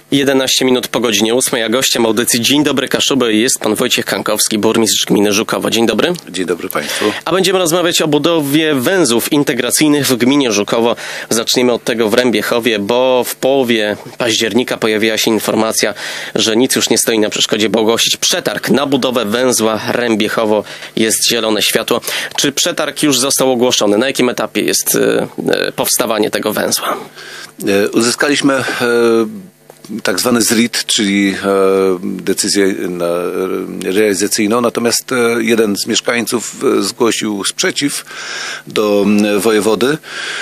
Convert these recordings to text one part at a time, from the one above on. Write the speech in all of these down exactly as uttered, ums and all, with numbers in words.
jedenaście minut po godzinie ósmej, a gościem audycji Dzień Dobry Kaszuby jest pan Wojciech Kankowski, burmistrz gminy Żukowo. Dzień dobry. Dzień dobry państwu. A będziemy rozmawiać o budowie węzłów integracyjnych w gminie Żukowo. Zaczniemy od tego w Rębiechowie, bo w połowie października pojawiła się informacja, że nic już nie stoi na przeszkodzie, by ogłosić przetarg na budowę węzła Rębiechowo. Jest zielone światło. Czy przetarg już został ogłoszony? Na jakim etapie jest powstawanie tego węzła? Uzyskaliśmy tak zwany Z R I T, czyli decyzję realizacyjną, natomiast jeden z mieszkańców zgłosił sprzeciw do wojewody.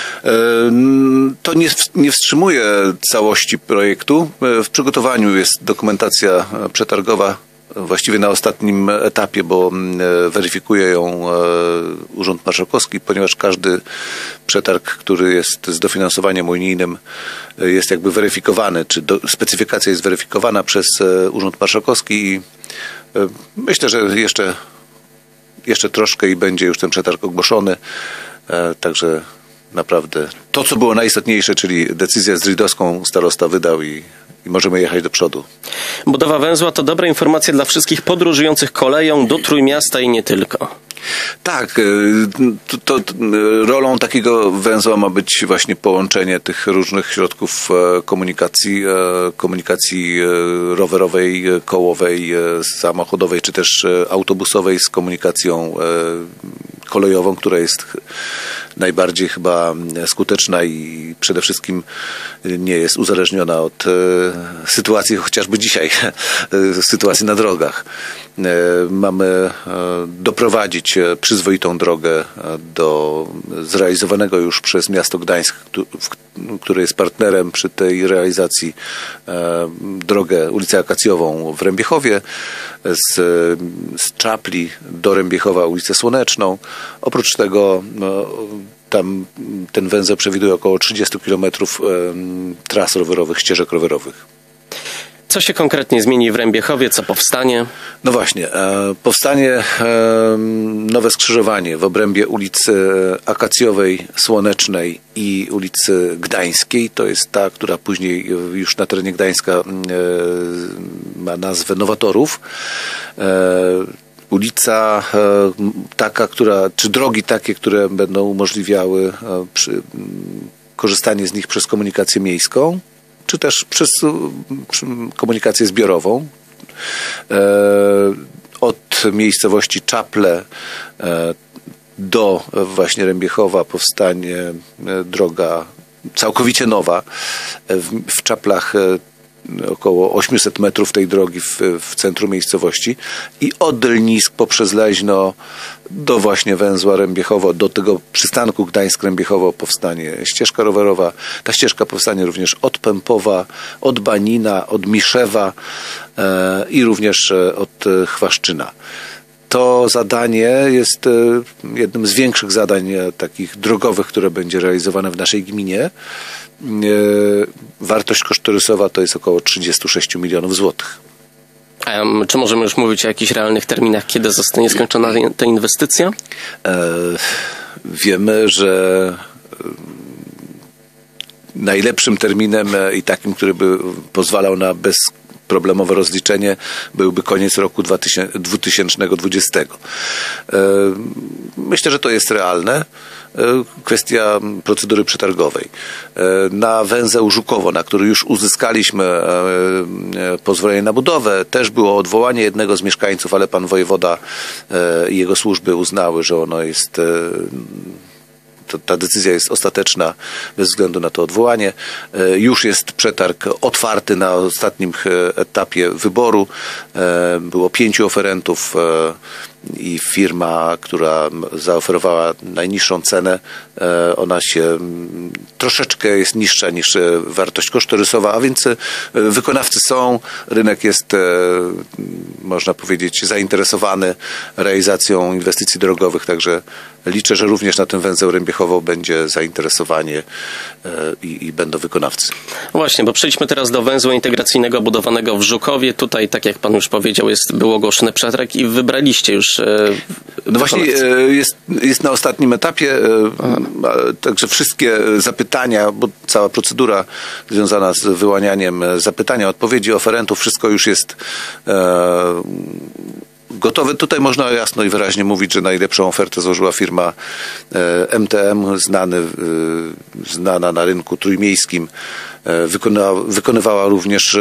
To nie, nie wstrzymuje całości projektu. W przygotowaniu jest dokumentacja przetargowa, właściwie na ostatnim etapie, bo weryfikuje ją Urząd Marszałkowski, ponieważ każdy przetarg, który jest z dofinansowaniem unijnym, jest jakby weryfikowany, czy do, specyfikacja jest weryfikowana przez Urząd Marszałkowski i myślę, że jeszcze, jeszcze troszkę i będzie już ten przetarg ogłoszony, także naprawdę to, co było najistotniejsze, czyli decyzję z R I D-owską starosta wydał i I możemy jechać do przodu. Budowa węzła to dobra informacja dla wszystkich podróżujących koleją do Trójmiasta i nie tylko. Tak, to, to, to rolą takiego węzła ma być właśnie połączenie tych różnych środków komunikacji, komunikacji rowerowej, kołowej, samochodowej czy też autobusowej z komunikacją kolejową, która jest najbardziej chyba skuteczna i przede wszystkim nie jest uzależniona od sytuacji, chociażby dzisiaj, sytuacji na drogach. Mamy doprowadzić przyzwoitą drogę do zrealizowanego już przez miasto Gdańsk, które jest partnerem przy tej realizacji, drogę ulicę Akacjową w Rębiechowie, z, z Czapli do Rębiechowa ulicę Słoneczną. Oprócz tego no, tam ten węzeł przewiduje około trzydzieści kilometrów tras rowerowych, ścieżek rowerowych. Co się konkretnie zmieni w Rębiechowie? Co powstanie? No właśnie, powstanie nowe skrzyżowanie w obrębie ulicy Akacjowej, Słonecznej i ulicy Gdańskiej. To jest ta, która później już na terenie Gdańska ma nazwę Nowatorów. Ulica taka, która, czy drogi takie, które będą umożliwiały przy, korzystanie z nich przez komunikację miejską, czy też przez komunikację zbiorową. Od miejscowości Czaple do właśnie Rębiechowa powstanie droga całkowicie nowa. W, w Czaplach około osiemset metrów tej drogi w, w centrum miejscowości i od Lnisk poprzez Leźno do właśnie węzła Rębiechowo, do tego przystanku Gdańsk-Rębiechowo powstanie ścieżka rowerowa. Ta ścieżka powstanie również od Pępowa, od Banina, od Miszewa e, i również od Chwaszczyna. To zadanie jest jednym z większych zadań takich drogowych, które będzie realizowane w naszej gminie. Wartość kosztorysowa to jest około trzydzieści sześć milionów złotych. A czy możemy już mówić o jakichś realnych terminach, kiedy zostanie skończona ta inwestycja? E, wiemy, że najlepszym terminem i takim, który by pozwalał na bezproblemowe rozliczenie, byłby koniec roku dwa tysiące dwudziestego. Myślę, że to jest realne. Kwestia procedury przetargowej. Na węzeł Żukowo, na który już uzyskaliśmy pozwolenie na budowę, też było odwołanie jednego z mieszkańców, ale pan wojewoda i jego służby uznały, że ono jest... To, ta decyzja jest ostateczna bez względu na to odwołanie. Już jest przetarg otwarty na ostatnim etapie wyboru. Było pięciu oferentów i firma, która zaoferowała najniższą cenę, ona się troszeczkę jest niższa niż wartość kosztorysowa, a więc wykonawcy są, rynek jest, można powiedzieć, zainteresowany realizacją inwestycji drogowych, także liczę, że również na ten węzeł Rębiechowo będzie zainteresowanie i, i będą wykonawcy. Właśnie, bo przejdźmy teraz do węzła integracyjnego budowanego w Żukowie. Tutaj, tak jak pan już powiedział, jest, był ogłoszony przetarg i wybraliście już już No właśnie jest, jest na ostatnim etapie, Aha. także wszystkie zapytania, bo cała procedura związana z wyłanianiem zapytania, odpowiedzi oferentów, wszystko już jest e, gotowe. Tutaj można jasno i wyraźnie mówić, że najlepszą ofertę złożyła firma M T M, znany, znana na rynku trójmiejskim. Wykonała, wykonywała również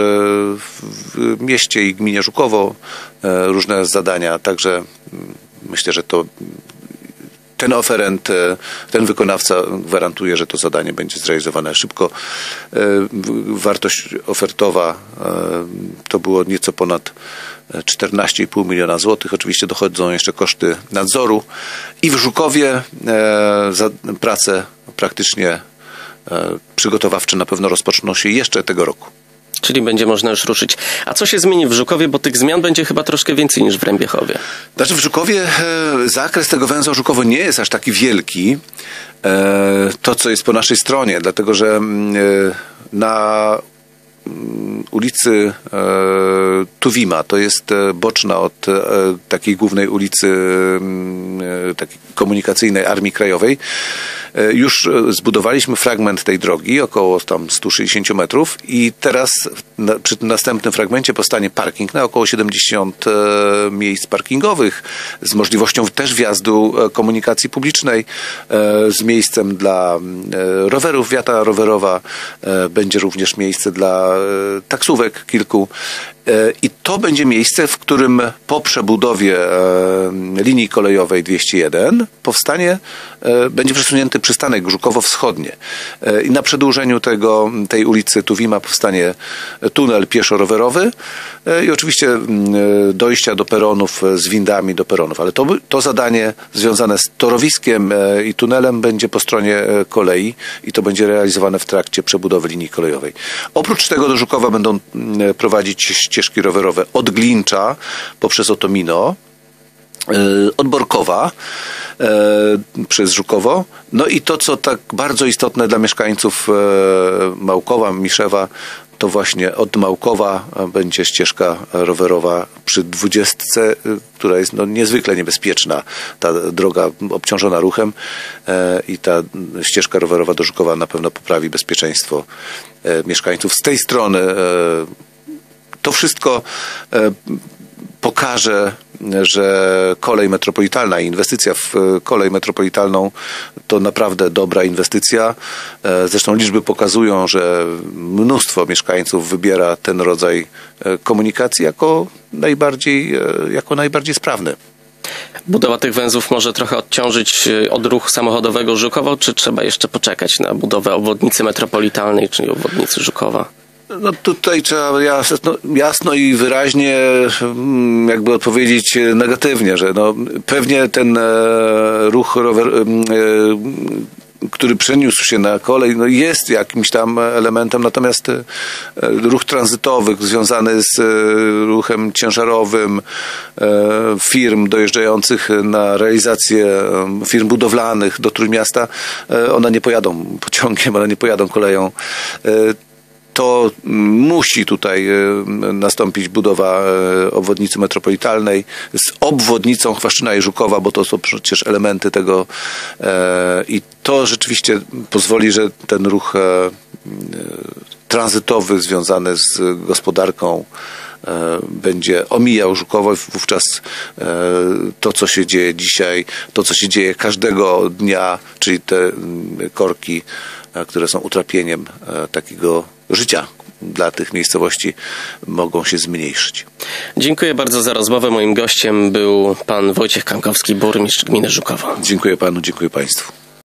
w mieście i gminie Żukowo różne zadania, także myślę, że to ten oferent, ten wykonawca gwarantuje, że to zadanie będzie zrealizowane szybko. Wartość ofertowa to było nieco ponad czternaście i pół miliona złotych. Oczywiście dochodzą jeszcze koszty nadzoru i w Żukowie za prace praktycznie przygotowawcze na pewno rozpoczną się jeszcze tego roku. Czyli będzie można już ruszyć. A co się zmieni w Żukowie, bo tych zmian będzie chyba troszkę więcej niż w Rębiechowie? Znaczy w Żukowie zakres tego węzła Żukowo nie jest aż taki wielki, to co jest po naszej stronie, dlatego że na ulicy Tuwima, to jest boczna od takiej głównej ulicy takiej komunikacyjnej Armii Krajowej. Już zbudowaliśmy fragment tej drogi, około tam sto sześćdziesiąt metrów i teraz na, przy tym następnym fragmencie powstanie parking na około siedemdziesiąt miejsc parkingowych z możliwością też wjazdu komunikacji publicznej, z miejscem dla rowerów. Wiata rowerowa, będzie również miejsce dla taksówek kilku. I to będzie miejsce, w którym po przebudowie linii kolejowej dwieście jeden powstanie, będzie przesunięty przystanek Żukowo-Wschodnie. I na przedłużeniu tego, tej ulicy Tuwima powstanie tunel pieszo-rowerowy i oczywiście dojścia do peronów z windami do peronów. Ale to, to zadanie związane z torowiskiem i tunelem będzie po stronie kolei i to będzie realizowane w trakcie przebudowy linii kolejowej. Oprócz tego do Żukowa będą prowadzić ścieżki rowerowe od Glincza poprzez Otomino, od Borkowa przez Żukowo. No i to, co tak bardzo istotne dla mieszkańców Małkowa, Miszewa, to właśnie od Małkowa będzie ścieżka rowerowa przy dwudziestce, która jest no niezwykle niebezpieczna. Ta droga obciążona ruchem i ta ścieżka rowerowa do Żukowa na pewno poprawi bezpieczeństwo mieszkańców z tej strony. To wszystko pokaże, że kolej metropolitalna i inwestycja w kolej metropolitalną to naprawdę dobra inwestycja. Zresztą liczby pokazują, że mnóstwo mieszkańców wybiera ten rodzaj komunikacji jako najbardziej, jako najbardziej sprawny. Budowa tych węzłów może trochę odciążyć odruch samochodowego Żukowo, czy trzeba jeszcze poczekać na budowę obwodnicy metropolitalnej, czyli obwodnicy Żukowa? No tutaj trzeba jasno, jasno i wyraźnie jakby odpowiedzieć negatywnie, że no pewnie ten ruch rower, który przeniósł się na kolej, no jest jakimś tam elementem, natomiast ruch tranzytowy związany z ruchem ciężarowym firm dojeżdżających na realizację firm budowlanych do Trójmiasta, one nie pojadą pociągiem, one nie pojadą koleją. To musi tutaj nastąpić budowa obwodnicy metropolitalnej z obwodnicą Chwaszczyna i Żukowa, bo to są przecież elementy tego i to rzeczywiście pozwoli, że ten ruch tranzytowy związany z gospodarką będzie omijał Żukowo. Wówczas to, co się dzieje dzisiaj, to, co się dzieje każdego dnia, czyli te korki, które są utrapieniem takiego życia dla tych miejscowości, mogą się zmniejszyć. Dziękuję bardzo za rozmowę. Moim gościem był pan Wojciech Kankowski, burmistrz gminy Żukowo. Dziękuję panu, dziękuję państwu.